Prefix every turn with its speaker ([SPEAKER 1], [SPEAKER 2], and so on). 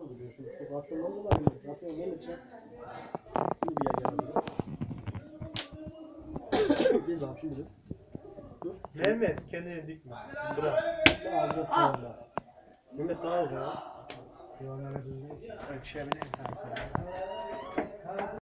[SPEAKER 1] farklı duruyor. Şimdi şu kapşondan mı da bilmiyorum. Kapşonu Mehmetçe. Şimdi bir yer geldi. Gel abi şimdi dur. Dur.
[SPEAKER 2] Mehmet kendini dikme. Bırak.
[SPEAKER 1] Daha az çağırma. Mehmet daha uzun.
[SPEAKER 3] Ölçebilirsen.